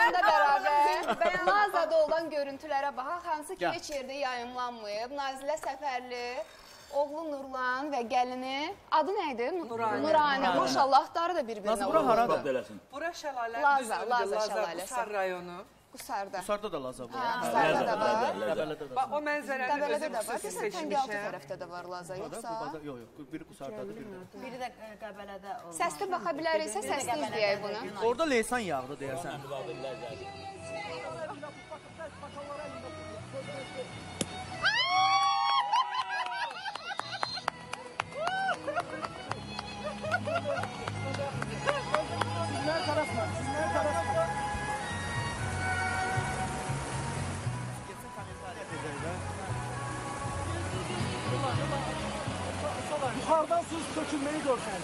Bununla bərabər mağazada olan görüntülərə baxaq, hansı ki heç yerdə yayımlanmayıb. Nazilə Səfərli, oğlu Nurlan və gəlini, adı nə idi? Nuranə. Maşallah, adları da bir-birinə Nazlı, bura haradır? Bura şəlalə, Laza şəlaləsi. Qusar rayonu. Qusarda. Qusarda da Laza var. Qusarda da var. Qəbələdə də var. O mənzərəni özüm xüsusi Təngəltı seçmişəm. tərəfdə də var Laza, yoxsa? Yox, biri Qusardadır, biri də. Biri də Qəbələdə olmaz. Səsli baxa biləriksə, səsli izləyək bunu. Orada leysan yağdı deyərsən. Sizlər tarafma, sizlər tarafma. Yuxarıdan su tökülməyi görsən.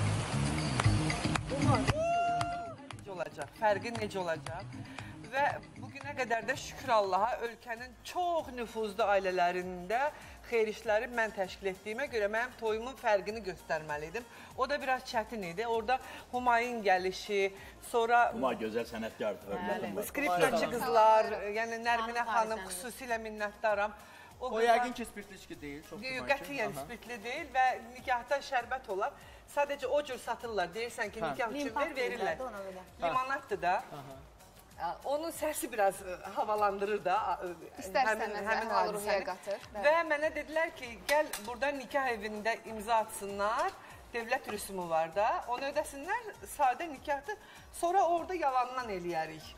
Necə olacaq, fərqi necə olacaq və bugünə qədər də şükür Allaha ölkənin çox nüfuzlu ailələrində xeyir işləri mən təşkil etdiyimə görə mənim toyumun fərqini göstərməliydim. O da biraz çətin idi. Orada Humayun gəlişi, sonra... Humay gözəl sənətkardır. Skripkaçı qızlar, yəni Nərminə xanım xüsusilə minnətdaram. O yəqin ki, spirtli içki deyil. Qətiyyən spirtli deyil və nikahda şərbət olar. Sadəcə o cür satırlar. Deyirsən ki, nikah üçün verirlər. Limonatdır da. Onun səsi biraz havalandırır da həmin hadisəni. Və mənə dedilər ki, gəl burada nikah evində imza atsınlar, devlət rüsumu var da, onu ödəsinlər, sadə nikahdır, sonra orada yalandan eləyərik.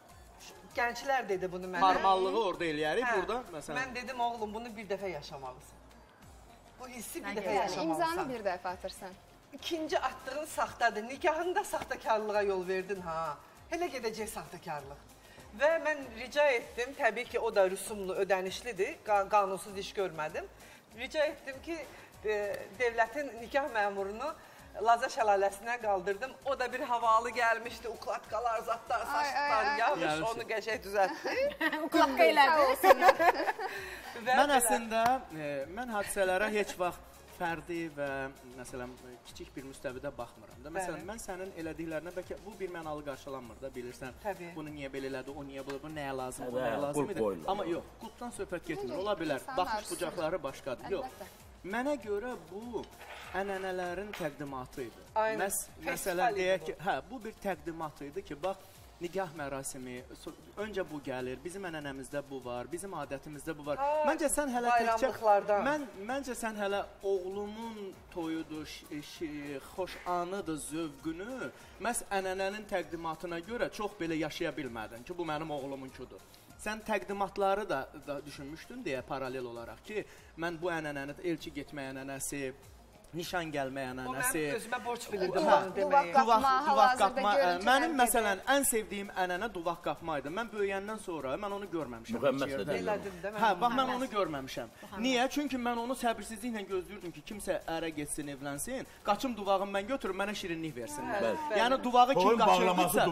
Gənclər dedi bunu mənə. Normallığı orada eləyərik, burada məsələn. Mən dedim, oğlum, bunu bir dəfə yaşamalısın. Bu hissi bir dəfə yaşamalısan. İmzanı bir dəfə atırsan. İkinci attığın saxtadır, nikahında saxtakarlığa yol verdin ha. Hələ gedəcək saxtakarlıq. Və mən rica etdim, təbii ki, o da rüsumlu, ödənişlidir, qanunsuz iş görmədim. Rica etdim ki, devlətin nikah məmurunu Laza şəlaləsinə qaldırdım. O da bir havalı gəlmişdi, uklatkalar, zatlar, saçlar yağmış, onu qəşək düzəltdi. Uklatqa elədi. Mən əslində, mən hadisələrə heç vaxt fərdi və məsələn kiçik bir müstəvidə baxmıram da. Məsələn, mən sənin elədiklərinə bəlkə bu bir mənalı qarşılanmır da, bilirsən. Bunu niyə belə elədi, o niyə belə, bu nəyə lazım, bu nəyə lazım idi. Amma yox, qulpdan söhbət getmir, ola bilər. Baxış bucaqları başqadır. Yox, mənə görə bu ənənələrin təqdimatı idi. Məsələn, deyək ki, bu bir təqdimat idi ki, bax, nikah mərasimi, öncə bu gəlir, bizim ənənəmizdə bu var, bizim adətimizdə bu var. Məncə sən hələ təkcə, məncə sən hələ oğlumun toyudur, xoş anıdır, zövqünü, məhz ənənənin təqdimatına görə çox belə yaşaya bilmədin ki, bu mənim oğlumunkudur. Sən təqdimatları da düşünmüşdün deyə paralel olaraq ki, mən bu ənənəni, elçi getmək ənənəsi, nişan gəlmək ənənəsi. O mənim özümə borç bilirdim onu deməyi. Duvaq qapma. Mənim məsələn ən sevdiyim ənənə duvaq qapma idi. Mən böyüyəndən sonra mən onu görməmişəm. Bax, mən onu görməmişəm. Niyə? Çünki mən onu səbirsizliklə gözləyirdim ki, kimsə ərə getsin, evlənsin, qaçım duvağını mən götürüm, mənə şirinlik versinlər. Yəni duvağı kim qaçırdısa,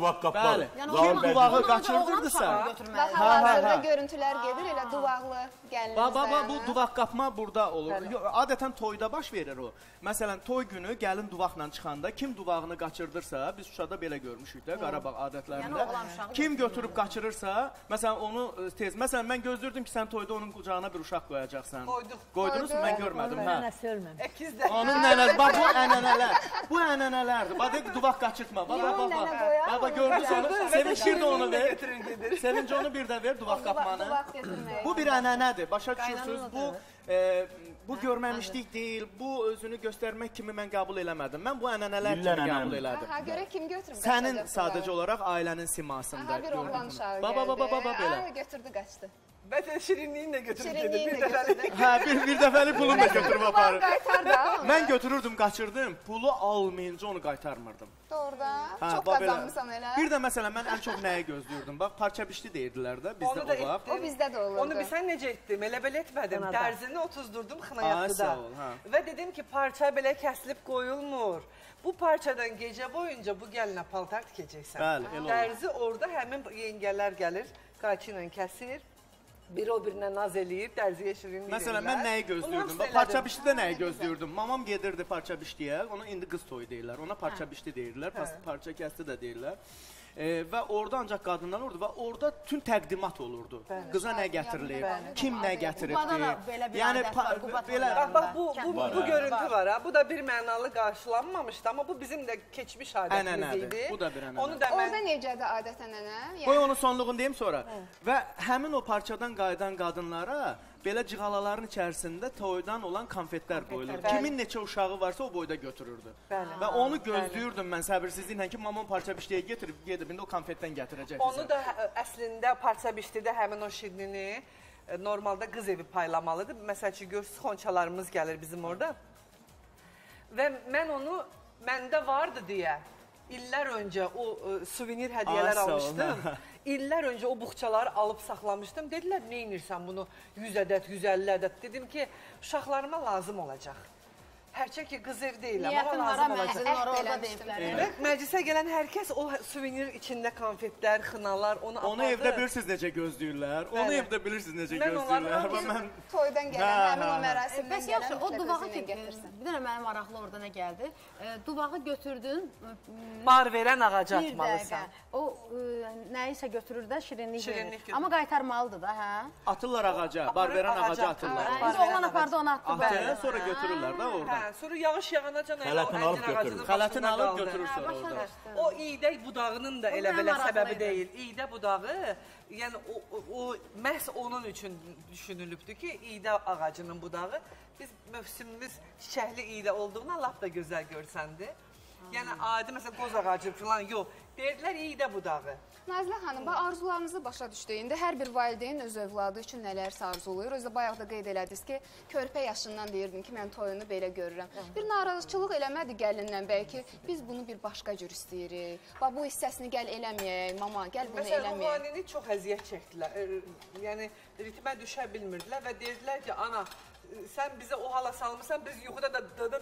kim duvağı qaçırdırdısa. Bax, hal-hazırda görüntülər gedir, elə duvaqlı gəlinimizdə. Bu duvaq qapma burada olur. Adətən toyda baş verir o. Məsələn, toy günü gəlin duvaqla çıxanda kim duvağını qaçırdırsa, biz Şuşada belə görmüşük də, Qarabağ adətlərində. Kim götürüb qaçırırsa, məsələn, onu tez, məsələn, mən gözlürdüm ki, sən toyda onun qucağına bir uşaq qoyacaqsan. Qoydunuz mu? Mən görmədim. Nənəsi ölməmiş. Əkizdə. Onun nənəsi, bax, bu ənənələr. Bu ənənələrdir. Bax, deyək ki, duvaq qaçırtma. Bax, gördünüz onu. Sevinç bir də onu ver. Sevinç onu bir də ver, duvaq qapmanı. Bu bir ənənədir. Başa düşürsünüz? Bu görməmişlik deyil, bu özünü göstərmək kimi mən qəbul eləmədim. Mən bu ənənələr kimi qəbul elədim. Görə kim götürüb? Sənin sadəcə olaraq ailənin simasında. Bir oğlan uşağı gəldi. belə. Götürdü, qaçdı. Bəlkə şirinliyin də götürüb gedir. Bir dəfəlik pulunu da götürüb aparır. Qaytar da. Mən götürürdüm, qaçırdım. Pulu almayınca onu qaytarmırdım. Doğrudan. Çox qazanmışsan elə. Bir də məsələn, mən ən çox nəyə gözləyirdim? Bax, parça biçdi deyirdilər də, bizdə o vaxt. O bizdə də olurdu. Onu sən necə etdim? Elə belə etmədim. Dərzini otuzdurdum xınayaqlıda. Və dedim ki, parça belə kəsilib qoyulmur. Bu parçadan gecə boyunca bu gəlinə paltar tikəcəksən. Bəli, elə olur. Dərzi orada həmin yengələr gəlir, qayçı ilə kəsir. Biri o birinə naz eləyir, dərziyə şirinlik verirlər. Məsələn, mən nəyi gözləyirdim? Parça biçdidə nəyi gözləyirdim? Mamam gedirdi parça biçdiyə, ona indi qız toyu deyirlər, ona parça biçdi deyirlər, parça kəsdi də deyirlər. Və orada ancaq qadınlar olurdu və orada tüm təqdimat olurdu. Qıza nə gətirilib, kim nə Qubada da gətiribdi. belə bir Yəni adət var, Qubad belə Bax, bu görüntü var ha. Bu da bir mənalı qarşılanmamışdı, amma bu bizim də keçmiş adətimiz ənənədir. idi. Bu da bir ənənə. Onu da Orada mən necədir adət-ənənə? Qoy onun sonluğunu deyim sonra. Və həmin o parçadan qayıdan qadınlara belə cığalaların içərisində toydan olan konfetlər qoyulur. Kimin neçə uşağı varsa o boyda götürürdü. Və onu gözləyirdim mən səbirsizliklə ki, mamam parça bişdiyə getirib gedib indi o konfetdən gətirəcək. onu da əslində parça bişdidə həmin o şirinini normalda qız evi paylamalıdır. Məsəl üçün gör, xonçalarımız gəlir bizim orada. Və mən onu məndə vardı deyə illər öncə o suvenir hədiyyələr almışdım. İllər öncə o buxçaları alıb saxlamışdım. Dedilər, nə inirsən bunu 100 ədəd, 150 ədəd. Dedim ki, uşaqlarıma lazım olacaq. Hərçə ki, qız ev deyil, amma lazım olacaq. Orada deyiblər. Və məclisə gələn hər kəs o suvenir içində konfetlər, xınalar, onu apardı. Onu evdə bilirsiniz necə gözləyirlər. Onu evdə bilirsiniz necə Mən onları gözləyirlər. Mən Toydan gələn, həmin o mərasimdən Bəs yaxşı, gələn o duvağı mütləq gətirsin. bir dənə mənim maraqlı orada nə gəldi? Duvağı götürdün, bar verən ağaca bir dəqiqə. atmalısan. O nəyisə götürür də şirinlik Şirinlik verir. götürür. Amma qaytarmalıdır da, hə? atırlar ağaca, bar verən ağaca atırlar. Biz oğlan apardı, onu attı. Atır, sonra götürürlər də oradan. Hə, sonra yağış yağanacan elə o Xələtini alıb əncir ağacının götürür. Xələtini başında alıb qaldı. götürür sonra oradan. O iğdə budağının da elə mənim belə maraqlı səbəbi idi. deyil. İğdə budağı, yəni o məhz onun üçün düşünülübdür ki, iğdə ağacının budağı biz mövsümümüz çiçəkli iğdə olduğundan lap da gözəl görsəndi. Yəni adi məsələn qoz ağacı falan yox. Deyirlər iğdə budağı. Nazilə xanım, arzularınızı başa düşdük. İndi hər bir valideyn öz övladı üçün nələrsə arzulayır. Özdə bayaq da qeyd elədiniz ki, körpə yaşından deyirdim ki, mən toyunu belə görürəm. Bir narazıçılıq eləmədi gəlindən bəlkə. Biz bunu bir başqa cür istəyirik. Bax, bu hissəsini gəl eləməyək, mama, gəl bunu Məsələn, eləməyək. Ruhanini çox əziyyət çəkdilər. Yəni ritmə düşə bilmirdilər və deyirdilər ki, ana, sən bizə o hala salmısan, biz yuxuda da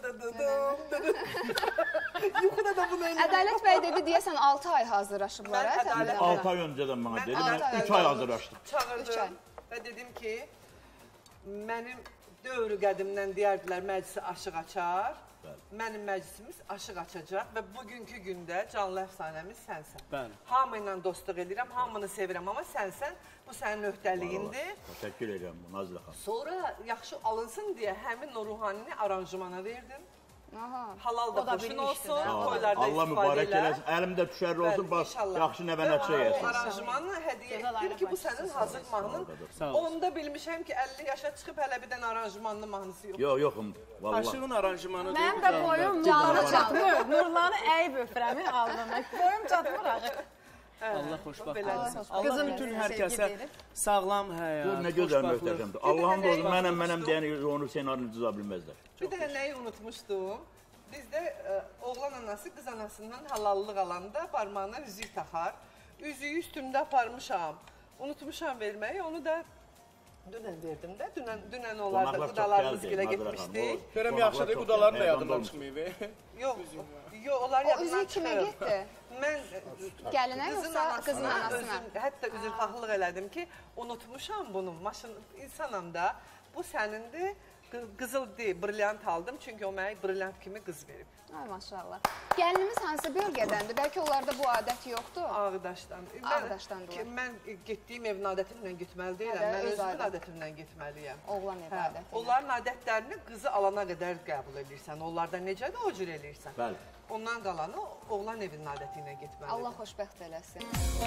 yuxuda da bunu eləyirik. Ədalət bəy dedi, deyəsən 6 ay hazırlaşıblar. Mən Ədalət- 6 ay öncədən mənə dedi, altı ay mən 3 ay hazırlaşdım. Üç ay. Çağırdım və dedim ki, mənim dövrü qədimdən deyərdilər məclisi aşıq açar. Mənim məclisimiz aşıq açacaq və bugünkü gündə canlı əfsanəmiz sənsən. Bəli. Hamı ilə dostluq edirəm, hamını sevirəm, amma sənsən, bu sənin öhdəliyindir. Təşəkkür edirəm Nazilə xanım. Sonra yaxşı alınsın deyə həmin o ruhanini aranjmana verdim. Aha. Halal da O da xoşun bir olsun, işdir də. toylarda Allah istifadə mübarək elə. eləsin. Əlimdə düşərli olsun, Bəli, bax, inşallah. yaxşı nəvə-nəçə Və yesin. o aranjmanı hədiyyə etdim ki, bu sənin hazır mahnın. Sağ olun. Onda bilmişəm ki, 50 yaşa çıxıb hələ bir dənə aranjmanlı mahnısı yox. Yoxum, vallahi. Aşığın aranjmanı Mənim də boyum canlı çatmır. Nurlanı əyib öpürəmi aldım. Boyum çatmır axı. Allah xoşbaxt Belə olsun. olsun. Allah Qızım bütün üçün hər sevgi kəsə verir. sağlam həyat, Gör nə gözəl xoşbaxtlıq. möhtəşəmdir. Allahın dostu mənəm deyəni onu ssenarını cıza bilməzlər. Bir dənə nəyi unutmuşdum? Bizdə oğlan anası qız anasından halallıq alanda parmağına üzük taxar. Üzüyü üstümdə aparmışam. Unutmuşam verməyi, onu da dünən verdim də. Dünən onlarda Qonaqlar çox qudalarımız gəldi, gilə Nazira xanım. getmişdik. Görəm Qonaqlar yaxşıdır, çox qudaların da gəldi, yadından heyvan çıxmayıb. Yox, onlar O yadından üzük kimə çıxıb. getdi? Mən Gəlinə yoxsa qızın anasına? Hətta üzrxahlıq elədim ki, unutmuşam bunu. Maşın insanam da. Bu sənindir. Qızıl deyil, brilyant aldım. Çünki o mənə brilyant kimi qız verib. Ay maşallah. Gəlinimiz hansı bölgədəndir? Bəlkə onlarda bu adət yoxdur. Ağdaşdan. Ağdaşdandılar. Mən getdiyim evin adətimlə getməli deyiləm. Hə də, Mən öz özümün adət. adətimlə getməliyəm. Oğlan ev Hə, adəti. onların adətlərini qızı alana qədər qəbul edirsən. Onlarda necədir o cür eləyirsən. Bəli. Ondan qalanı oğlan evinin adəti ilə getməlidir. Allah xoşbəxt eləsin.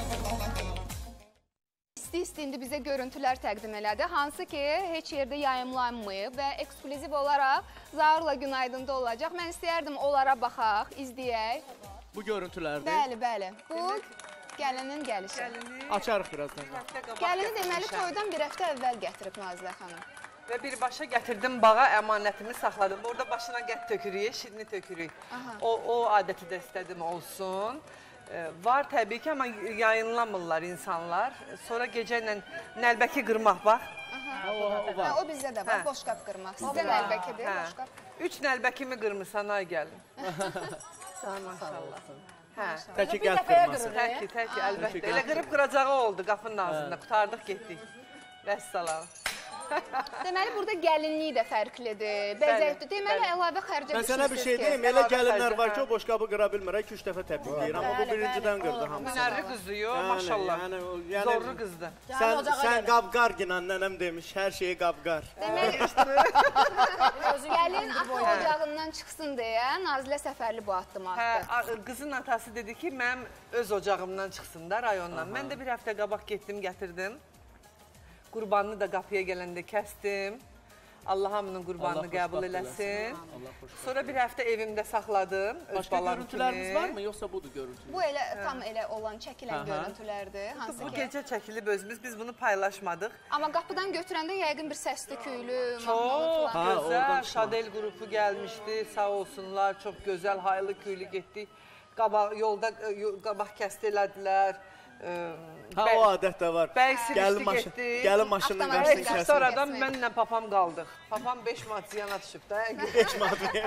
İsti-isti indi bizə görüntülər təqdim elədi. Hansı ki, heç yerdə yayımlanmayıb və eksklüziv olaraq Zaurla Günaydın'da olacaq. Mən istəyərdim onlara baxaq, izləyək. Bu görüntülərdir. Bəli, bəli. Bu gəlinin gəlişi. Açarıq birazdan. Gəlini deməli toydan bir həftə əvvəl gətirib Nazilə xanım. Və birbaşa gətirdim bağa, əmanətimi saxladım. Orada başına qət tökürük, şirini tökürük. O adəti də istədim olsun. Var təbii ki, amma yayınlamırlar insanlar. Sonra gecə ilə nəlbəki qırmaq, bax. Hə, o bizdə də var, boşqab qırmaq. Sizdə nəlbəkidir, boşqab. 3 nəlbəkimi qırmısan, ay gəlin. Sağ maşallah. Hə. Təki Bir qət dəfəyə qırması. qırır. Təki, əlbəttə. Elə qırıb qıracağı oldu qapının ağzında. Qutardık, getdik. Vəssalam. Deməli, burada gəlinliyi də fərqlidir, bəzəkdir. Deməli, əlavə xərcə Mən sənə bir şey deyim, elə gəlinlər var ki, o boşqabı qıra bilmir, 2-3 dəfə təpikləyir, amma bu birincidən qırdı hamısını. Hünərli qızdır, yox, maşallah. Zorlu qızdır. Sən qabqar ginən, nənəm demiş, hər şeyi qabqar. Deməli, gəlin ata ocağından çıxsın deyə Nazilə Səfərli bu addımı atdı. Qızın atası dedi ki, mənim öz ocağımdan çıxsın da rayondan. Mən də bir həftə qabaq getdim, gətirdim. Qurbanını da qapıya gələndə kəsdim. Allah hamının qurbanını qəbul eləsin. Sonra bir həftə evimdə saxladım. Başqa görüntüləriniz varmı, yoxsa budur görüntülər? Bu elə tam elə olan çəkilən görüntülərdir. Bu gecə çəkilib özümüz, biz bunu paylaşmadıq. Amma qapıdan götürəndə yəqin bir səsli küylü, Çox gözəl, Şadel qrupu gəlmişdi, sağ olsunlar, çox gözəl, haylı küylü getdik. Yolda qabaq kəsti elədilər. Ha, o adət də var. Bəy sivişdi getdi. Gəlin maşının qarşısını kəsin. Sonradan mənlə papam qaldıq. Papam 5 manat ziyana düşüb də. 5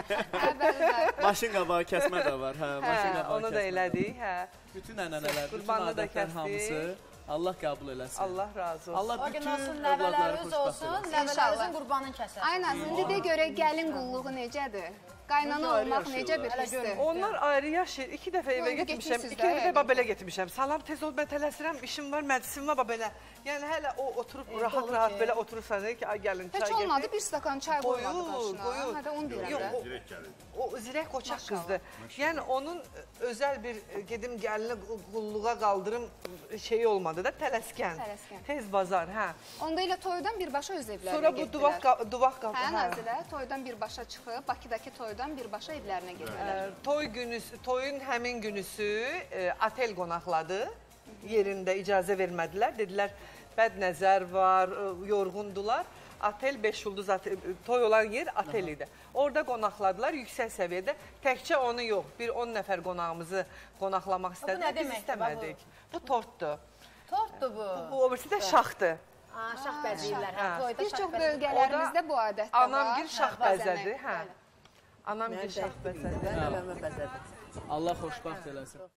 manat. Maşın qabağı kəsmə də var. Hə, maşın qabağı kəsmə. Onu da elədik, hə. Bütün ənənələr, bütün adətlər hamısı Allah qəbul eləsin. Allah razı olsun. Allah O gün bütün olsun, övladları nəvələriniz xoşbəxt olsun, eləsin. nəvələrinizin qurbanını kəsər. Aynen, indi də görə gəlin qulluğu necədir? Qaynana olmaq necə bir hissdir? Onlar ayrı yaşayır. 2 dəfə evə Yolda getmişəm, getmişsiniz 2 də, dəfə yəqin. babelə getmişəm. Salam, tez ol, mən tələsirəm, işim var, məclisim var, babelə. Yəni hələ o oturub rahat-rahat belə oturursan, ki, ay gəlin, çay Heç gətir. olmadı, bir stakan çay qoymadı başına. Qoyur. Hə də onu deyirəm Yox, də. o zirək qoçaq qızdır. Yəni onun özəl bir gedim gəlini qulluğa qaldırım şeyi olmadı da, tələskən. Tez bazar, hə. Onda elə toydan birbaşa öz evlərinə Sonra bu getdilər. duvaq qaldı. Hə, Nazilə, toydan birbaşa çıxıb, Bakıdakı toydan birbaşa evlərinə getdilər. Toyun həmin günüsü otel qonaqladı. Yerində icazə vermədilər. Dedilər, bədnəzər var, yorğundular. Otel 5 yıldız, toy olan yer otel idi. Orada qonaqladılar yüksək səviyyədə. Təkcə onu yox, bir 10 nəfər qonağımızı qonaqlamaq istədilər. Biz istəmədik. Bu tortdur. Tortdur bu. Bu obirisi də şaxdır. Şax bəzəyirlər. Bir çox bölgələrimizdə bu adət də var. Anamgil şax bəzədi. Anamgil şax bəzədi. Allah xoşbəxt eləsin.